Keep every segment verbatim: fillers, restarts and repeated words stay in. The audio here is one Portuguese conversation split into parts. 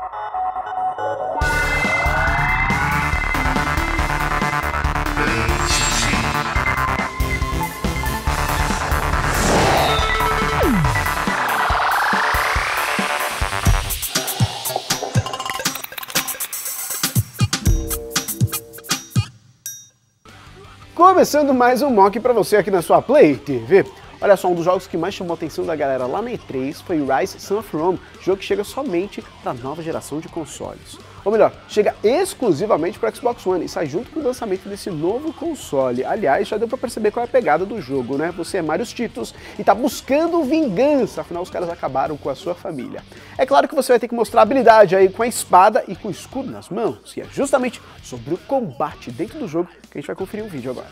Começando mais um mock pra você aqui na sua Play T V. Olha só, um dos jogos que mais chamou a atenção da galera lá na E três foi Rise Son of Rome, jogo que chega somente para nova geração de consoles. Ou melhor, chega exclusivamente para Xbox One e sai junto com o lançamento desse novo console. Aliás, já deu para perceber qual é a pegada do jogo, né? Você é Marius Titus e tá buscando vingança, afinal os caras acabaram com a sua família. É claro que você vai ter que mostrar habilidade aí com a espada e com o escudo nas mãos, e é justamente sobre o combate dentro do jogo que a gente vai conferir um vídeo agora.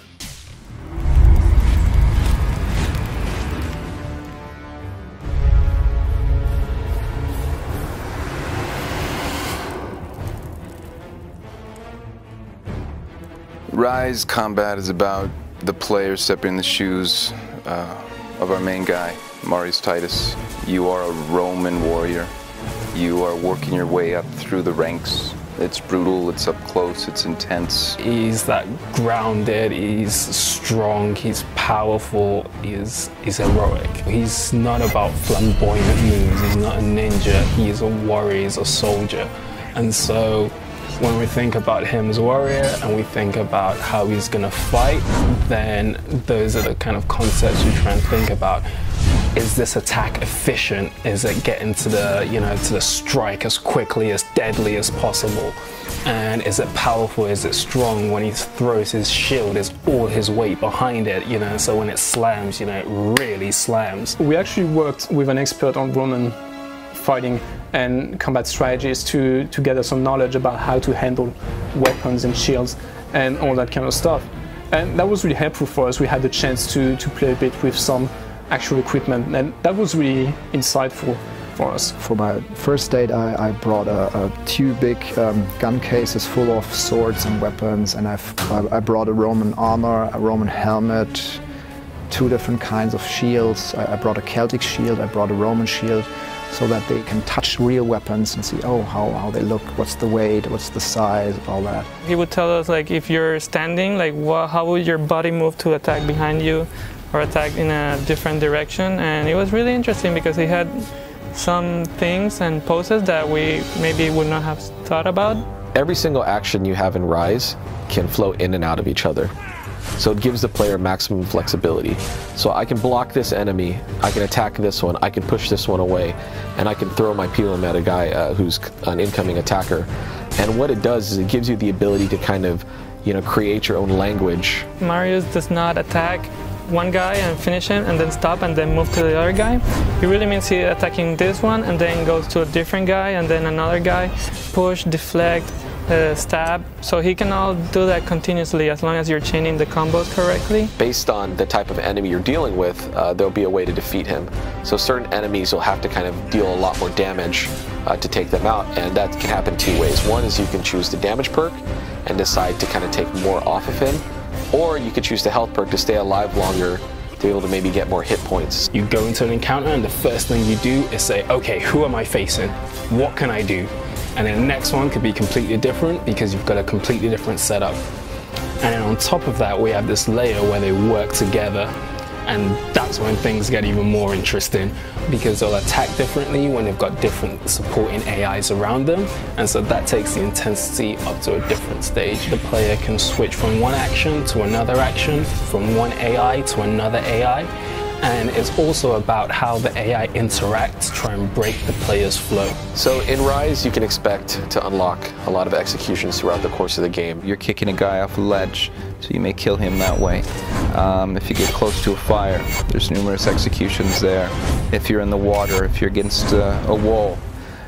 Rise combat is about the player stepping in the shoes uh, of our main guy, Marius Titus. You are a Roman warrior. You are working your way up through the ranks. It's brutal, it's up close, it's intense. He's that grounded, he's strong, he's powerful, he's, he's heroic. He's not about flamboyant moves, he's not a ninja, he's a warrior, he's a soldier. And so when we think about him as a warrior and we think about how he's gonna fight, then those are the kind of concepts we try and think about. Is this attack efficient? Is it getting to the, you know, to the strike as quickly, as deadly as possible? And is it powerful? Is it strong? When he throws his shield, is all his weight behind it, you know, so when it slams, you know, it really slams. We actually worked with an expert on Roman fighting and combat strategies to, to gather some knowledge about how to handle weapons and shields and all that kind of stuff. And that was really helpful for us. We had the chance to, to play a bit with some actual equipment, and that was really insightful for us. For my first date, I, I brought a, a two big um, gun cases full of swords and weapons, and I've, I brought a Roman armor, a Roman helmet, two different kinds of shields. I, I brought a Celtic shield, I brought a Roman shield, so that they can touch real weapons and see, oh, how, how they look, what's the weight, what's the size, all that. He would tell us, like, if you're standing, like, what, how would your body move to attack behind you or attack in a different direction. And it was really interesting because he had some things and poses that we maybe would not have thought about. Every single action you have in Rise can flow in and out of each other. So it gives the player maximum flexibility. So I can block this enemy, I can attack this one, I can push this one away, and I can throw my Pilum at a guy uh, who's an incoming attacker. And what it does is it gives you the ability to kind of, you know, create your own language. Marius does not attack one guy and finish him and then stop and then move to the other guy. It really means he's attacking this one and then goes to a different guy and then another guy, push, deflect, Uh, stab, so he can all do that continuously as long as you're chaining the combos correctly. Based on the type of enemy you're dealing with, uh, there'll be a way to defeat him. So certain enemies will have to kind of deal a lot more damage uh, to take them out, and that can happen two ways. One is you can choose the damage perk and decide to kind of take more off of him, or you could choose the health perk to stay alive longer, to be able to maybe get more hit points. You go into an encounter and the first thing you do is say, okay, who am I facing? What can I do? And then the next one could be completely different because you've got a completely different setup. And then on top of that, we have this layer where they work together. And that's when things get even more interesting because they'll attack differently when they've got different supporting A Is around them. And so that takes the intensity up to a different stage. The player can switch from one action to another action, from one A I to another A I. And it's also about how the A I interacts to try and break the player's flow. So in Rise, you can expect to unlock a lot of executions throughout the course of the game. You're kicking a guy off a ledge, so you may kill him that way. Um, if you get close to a fire, there's numerous executions there. If you're in the water, if you're against a, a wall,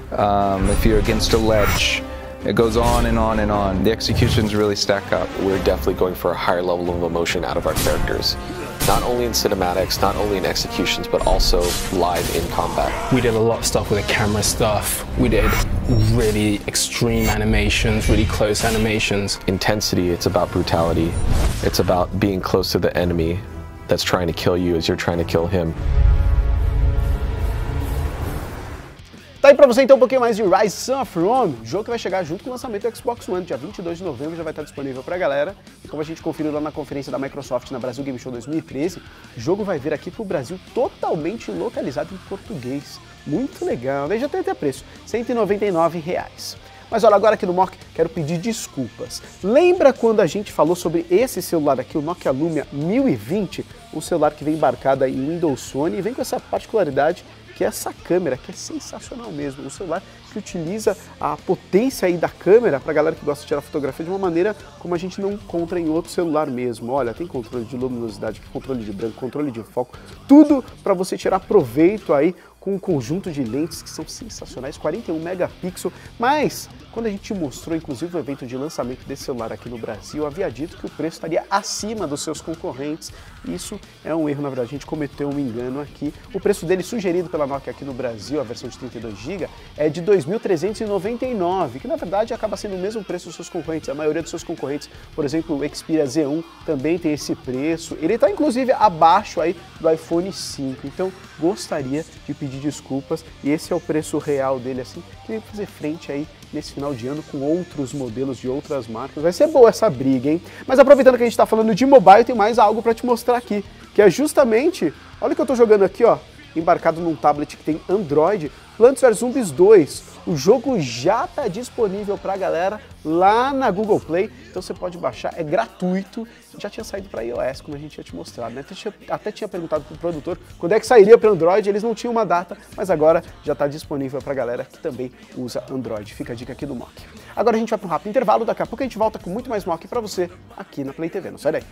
um, if you're against a ledge, it goes on and on and on. The executions really stack up. We're definitely going for a higher level of emotion out of our characters. Not only in cinematics, not only in executions, but also live in combat. We did a lot of stuff with the camera stuff. We did really extreme animations, really close animations. Intensity, it's about brutality. It's about being close to the enemy that's trying to kill you as you're trying to kill him. Tá Tá aí pra você então um pouquinho mais de Rise Son of Rome, jogo que vai chegar junto com o lançamento do Xbox One, dia vinte e dois de novembro já vai estar disponível pra galera. E como a gente conferiu lá na conferência da Microsoft na Brasil Game Show dois mil e treze, o jogo vai vir aqui pro Brasil totalmente localizado em português. Muito legal, daí já tem até preço, cento e noventa e nove reais. Mas olha, agora aqui no Mock, quero pedir desculpas. Lembra quando a gente falou sobre esse celular aqui, o Nokia Lumia mil e vinte? Um celular que vem embarcado aí em Windows Phone e vem com essa particularidade que é essa câmera, que é sensacional mesmo. Um celular que utiliza a potência aí da câmera para a galera que gosta de tirar fotografia de uma maneira como a gente não encontra em outro celular mesmo. Olha, tem controle de luminosidade, controle de branco, controle de foco, tudo para você tirar proveito aí com um conjunto de lentes que são sensacionais, quarenta e um megapixels, mas quando a gente mostrou inclusive o evento de lançamento desse celular aqui no Brasil, havia dito que o preço estaria acima dos seus concorrentes. Isso é um erro, na verdade, a gente cometeu um engano aqui. O preço dele sugerido pela Nokia aqui no Brasil, a versão de trinta e dois gigas, é de dois mil trezentos e noventa e nove reais, que na verdade acaba sendo o mesmo preço dos seus concorrentes. A maioria dos seus concorrentes, por exemplo, o Xperia Z um também tem esse preço. Ele está inclusive abaixo aí do iPhone cinco, então gostaria de pedir desculpas, e esse é o preço real dele, assim, queria fazer frente aí nesse final de ano com outros modelos de outras marcas. Vai ser boa essa briga, hein? Mas aproveitando que a gente está falando de mobile, tem mais algo para te mostrar aqui, que é justamente, olha o que eu estou jogando aqui, ó, embarcado num tablet que tem Android, Plants versus. Zombies dois. O jogo já está disponível para a galera lá na Google Play, então você pode baixar, é gratuito, já tinha saído para iOS, como a gente tinha te mostrado, né? Até tinha, até tinha perguntado para o produtor quando é que sairia para Android, eles não tinham uma data, mas agora já está disponível para a galera que também usa Android. Fica a dica aqui do Mock. Agora a gente vai para um rápido intervalo, daqui a pouco a gente volta com muito mais Mock para você aqui na Play T V, não sai daí.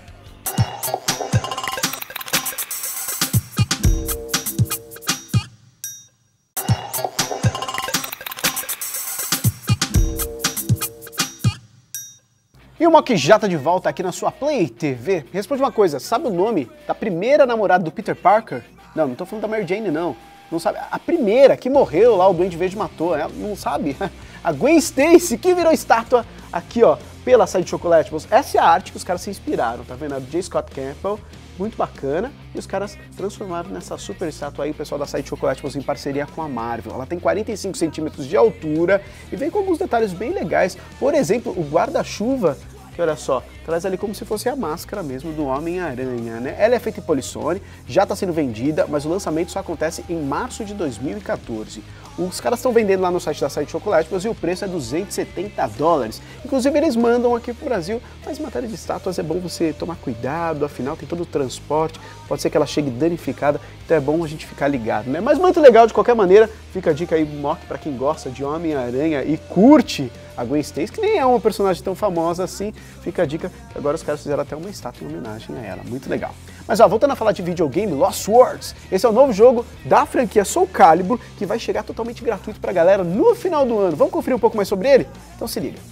E o Mock já tá de volta aqui na sua Play T V. Responde uma coisa, sabe o nome da primeira namorada do Peter Parker? Não, não tô falando da Mary Jane, não. Não sabe? A primeira que morreu lá, o Duende Verde matou, né? Não sabe? A Gwen Stacy, que virou estátua aqui, ó, pela Sideshow Collectibles. Essa é a arte que os caras se inspiraram, tá vendo? A J. Scott Campbell, muito bacana. E os caras transformaram nessa super estátua aí, o pessoal da Sideshow Collectibles em parceria com a Marvel. Ela tem quarenta e cinco centímetros de altura e vem com alguns detalhes bem legais. Por exemplo, o guarda-chuva, que olha só, traz ali como se fosse a máscara mesmo do Homem-Aranha, né? Ela é feita em polissone, já está sendo vendida, mas o lançamento só acontece em março de dois mil e quatorze. Os caras estão vendendo lá no site da Sideshow Collectibles e o preço é duzentos e setenta dólares. Inclusive eles mandam aqui pro Brasil, mas em matéria de estátuas é bom você tomar cuidado, afinal tem todo o transporte, pode ser que ela chegue danificada, então é bom a gente ficar ligado, né? Mas muito legal de qualquer maneira, fica a dica aí, Mock, para quem gosta de Homem-Aranha e curte a Gwen Stacy, que nem é uma personagem tão famosa assim, fica a dica que agora os caras fizeram até uma estátua em homenagem a ela, muito legal. Mas ó, voltando a falar de videogame, Lost Words, esse é o novo jogo da franquia Soul Calibur, que vai chegar totalmente gratuito pra galera no final do ano. Vamos conferir um pouco mais sobre ele? Então se liga.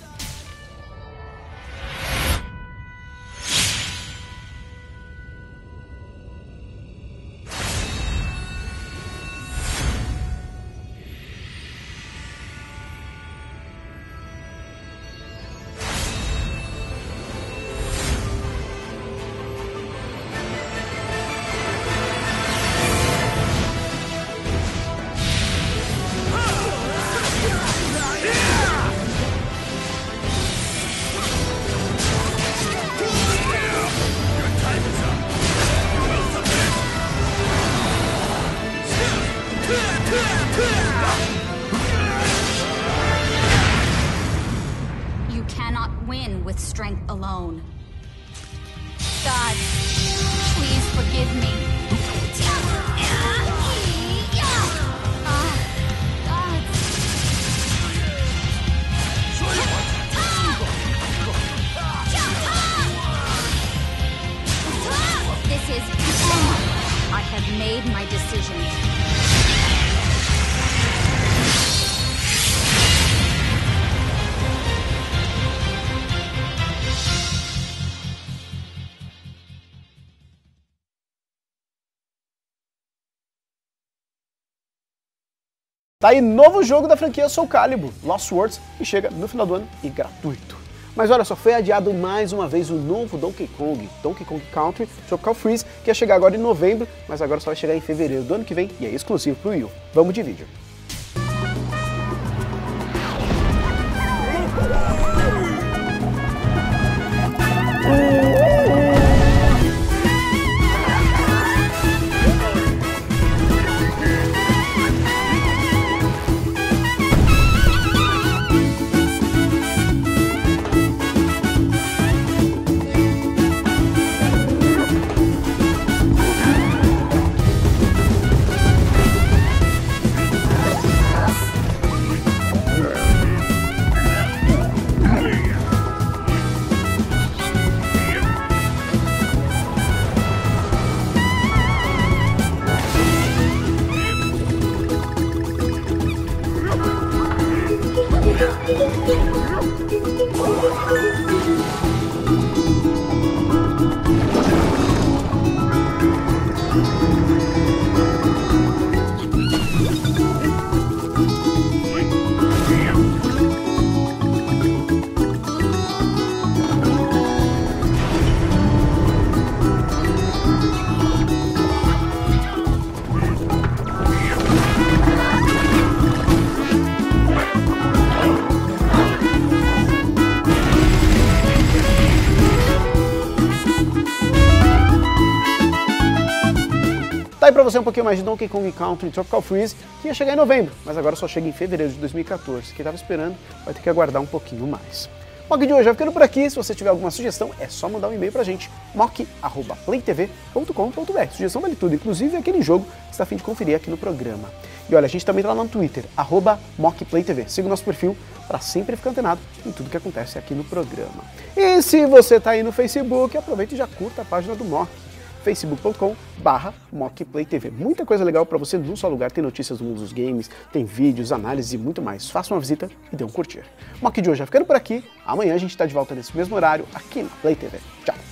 You cannot win with strength alone. God, please forgive me. This is the end. I have made my decision. Tá aí novo jogo da franquia Soul Calibur, Lost Words, que chega no final do ano e gratuito. Mas olha só, foi adiado mais uma vez o novo Donkey Kong, Donkey Kong Country Tropical Freeze, que ia chegar agora em novembro, mas agora só vai chegar em fevereiro do ano que vem e é exclusivo pro Wii U. Vamos de vídeo. Tá aí pra você um pouquinho mais de Donkey Kong Country Tropical Freeze, que ia chegar em novembro, mas agora só chega em fevereiro de dois mil e quatorze. Quem tava esperando vai ter que aguardar um pouquinho mais. O Mock de hoje vai ficando por aqui. Se você tiver alguma sugestão, é só mandar um e-mail pra gente, mock arroba playtv ponto com ponto br. Sugestão vale tudo, inclusive aquele jogo que você tá a fim de conferir aqui no programa. E olha, a gente também tá lá no Twitter, arroba mockplaytv. Siga o nosso perfil para sempre ficar antenado em tudo que acontece aqui no programa. E se você tá aí no Facebook, aproveita e já curta a página do Mock, facebook ponto com barra mockplaytv. Muita coisa legal para você num só lugar. Tem notícias do mundo dos games, tem vídeos, análises e muito mais. Faça uma visita e dê um curtir. O Mock de hoje vai ficando por aqui. Amanhã a gente está de volta nesse mesmo horário aqui na Play T V. Tchau!